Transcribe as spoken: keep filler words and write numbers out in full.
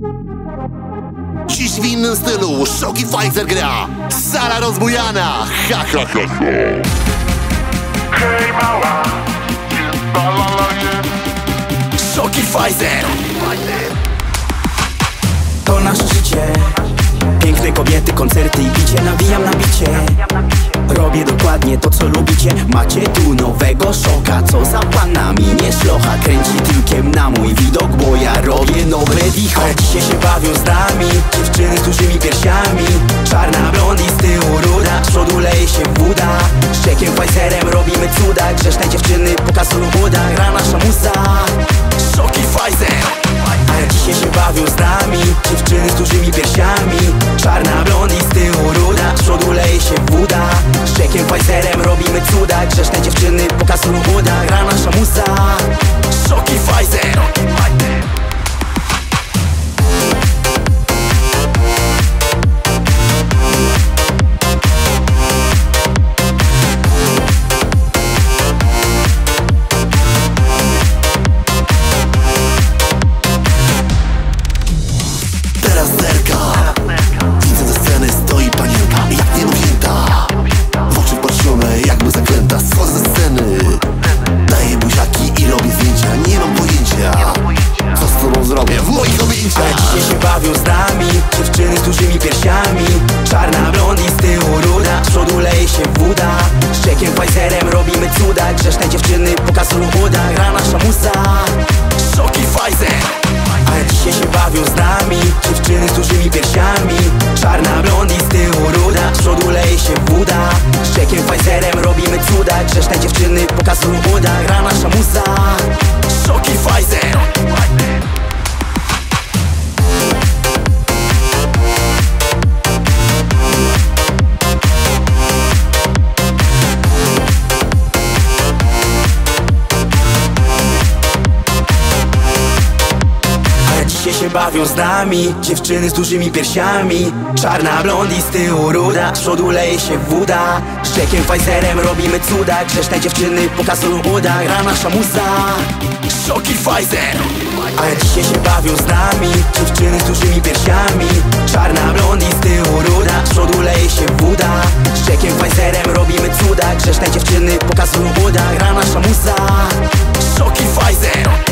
Dziś w innym stylu Szoki Pfizer gra. Sala rozbujana. Ha, ha, ha, ha. Hej mała, jest balalaje. Szoki Pfizer. To nasze życie. Piękne kobiety, koncerty i bicie. Nawijam na bicie. Robię dokładnie to, co lubicie. Macie tu nowego szoka. Co za panami, nie szlocha. Kręci tyłkiem na mój widok, bo ja robię nowe dicho. Ale dzisiaj się bawią z nami dziewczyny z dużymi piersiami. Czarna blondi, z tyłu ruda, z przodu leje się woda. Z Jackiem Pfizerem robimy cuda. Grzeszne dziewczyny pokazują woda. Gra nasza muza. Szoki Pfizer. Ale dzisiaj się bawią z nami dziewczyny z dużymi piersiami. Czarna blondi, z tyłu ruda, z przodu leje się woda. Z Jackiem Pfizerem robimy cuda. Grzeszne dziewczyny pokazują woda. Gra nasza muza. Szoki Pfizer. Teraz zerka. Widzę ze sceny stoi panienka, jak niedowzięta. W oczy wpatrzone jakby zaklęta. Schodzę ze sceny, daję buziaki i robię zdjęcia. Nie mam pojęcia, co z tobą zrobię w moich objęciach. Ale dzisiaj się bawią z nami dziewczyny z dużymi piersiami. Czarna blondi, z tyłu ruda, z przodu leje się woda. Z Jackiem Pfizerem robimy cuda. Grzeszne dziewczyny pokazują woda. Gra nasza muza. Szoki Pfizer. Ale dzisiaj się bawią z nami dziewczyny z dużymi piersiami. Czarna blondi, z tyłu ruda, z przodu leje się woda. Z Jackiem Pfizerem robimy cuda. Grzeszne dziewczyny pokazują woda. Gra nasza muza. Szoki Pfizer. Dzisiaj się bawią z nami dziewczyny z dużymi piersiami. Czarna blondi, z tyłu ruda, z przodu leje się woda. Z Jackiem Pfizerem robimy cuda. Grzeszne dziewczyny pokazują woda. Gra nasza muza. Szoki Pfizer. Ale dzisiaj się bawią z nami dziewczyny z dużymi piersiami. Czarna blondi, z tyłu ruda, z przodu leje się woda. Z Jackiem Pfizerem robimy cuda. Grzeszne dziewczyny pokazują woda. Gra nasza muza. Szoki Pfizer.